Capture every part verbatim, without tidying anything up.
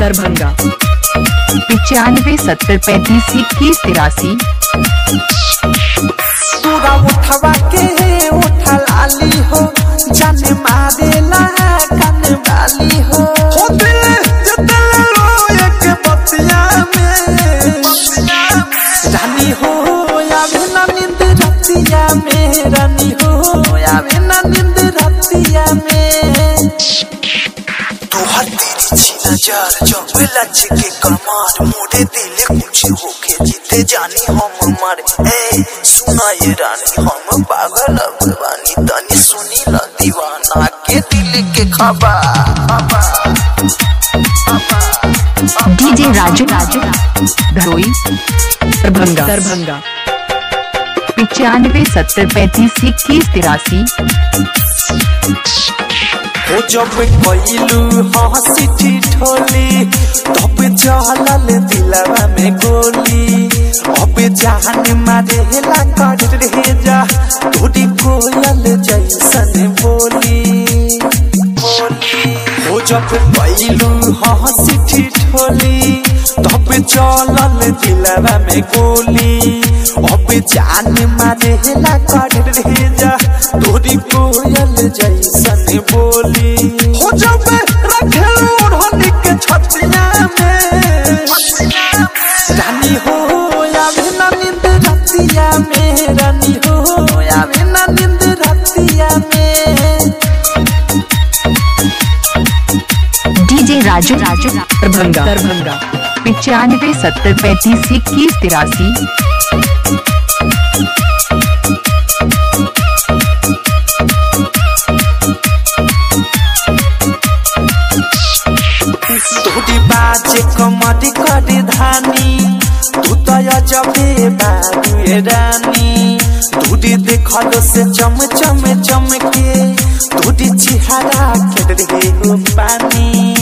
दरभंगा पिचानवे सत्तर पैंतीस इक्कीस तिरासी। पूरा उठवा के उठा लाली हो जाने मारेला कन वाली हो हो दिल जतल रोए के बतिया में रानी हो आवे ना नींद रतिया में रानी हो आवे ना नींद रतिया में तोहर तेरी छीना जार जब लच के कमार मोड़े दिल कुछ होके जीते जानी हम मारे ए सुना ये रानी हम पागल अगवानी तनी सुनी ला दीवाना के दिल के खबर। डीजे राजू राजू धोई दरभंगा दरभंगा पिचानवे सत्तर पैंतीस इक्कीस तिरासी। हो जब कोइलू हंसी ठिठोली तब चलल दिलवा में गोली अब जान मारेला कर रे जा तोरी कोयल जैसन बोली हो जब कोइलू हंसी ठिठोली तब चलल दिलवा में गोली अब जान मारेला कर रे जा तोरी कोयल जैसन बोली हो जब रखेलू ओढ़नी के छतिया में रानी हो आवे ना नींद रतिया में रानी हो आवे ना नींद रतिया में। डीजे राजू राजू दरभंगा दरभंगा पिचानवे सत्तर पैंतीस इक्कीस तिरासी। तोड़ी बाजे कमरी करी धानी तू तो जबे बाबू रानी तोड़ी देखलो से चम चम चमके तोड़ी चिहारा के रहे हो पानी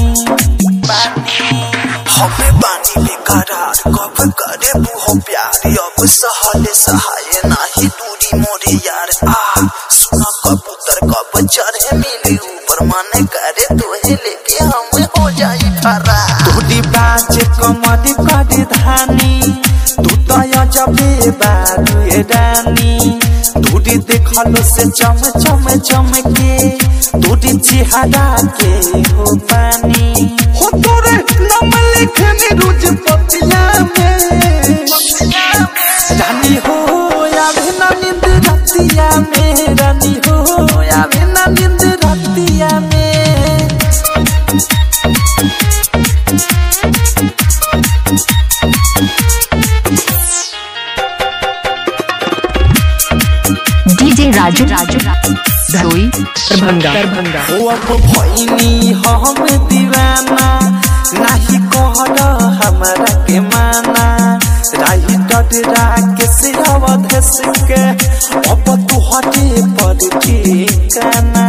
हमें पानी बेकरार कब करे बुहो प्यार अब सहले सहाय नाही दूरी मोरे यार आ सुना कबूतर कब चढ़े मिली ऊपर मन करे तोहे लेके हम हो जाई खरा तोड़ी बाज कमरी करी धानी तू तो जबे बाबू रानी तोड़ी देखलो से चम चम चमके तोड़ी चिहारा के हो पानी हो तोरे नाम लिखनी रोज पतिया में रानी हो आवे ना नींद रतिया में रानी हो आवे ना नींद रतिया में। डीजे राजू राजू धोई दरभंगा दरभंगा हो अब भइनी हम दीवाना नाही कहल हमारा के माना राही डडरा के से अवधेश के अब तू हटे पर ठिकाना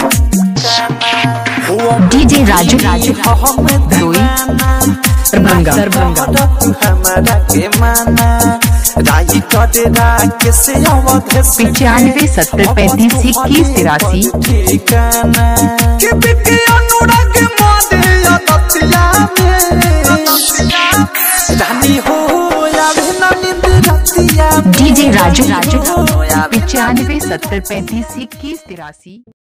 हो डीजे राजू राजू हम दीवाना दरभंगा दरभंगा हमारा के माना राही डडरा के से अवधेश पिचानवे सत्तर पैंतीस इक्कीस तिरासी। ठिकाना के बिके अनुराग मोदे रतिया में रानी हो आवे ना नींद रतिया। डीजे राजू राजू पिचानवे सत्तर पैंतीस इक्कीस तिरासी।